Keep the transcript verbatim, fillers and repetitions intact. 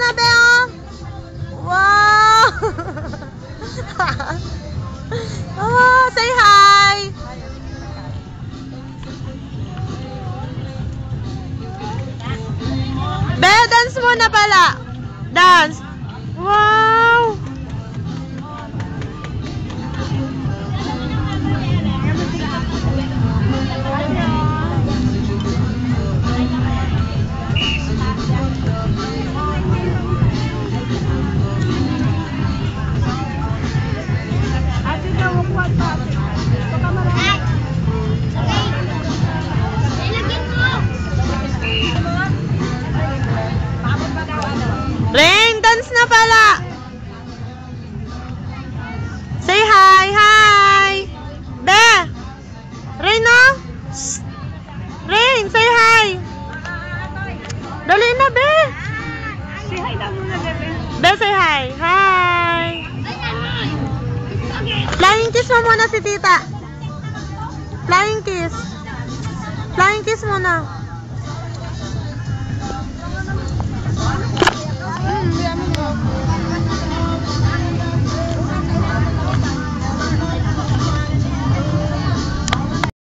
na, be, oh. Wow! Oh, say hi! Be, dance muna pala. Dance. Wow! Rain, dance na pala. Say hi, hi. Be. Rain, no? Rain, say hi. Dali na, Be. Say hi daw muna, bebe. Be, say hi. Hi. Flying kiss mo muna si tita. Flying kiss. Flying kiss muna.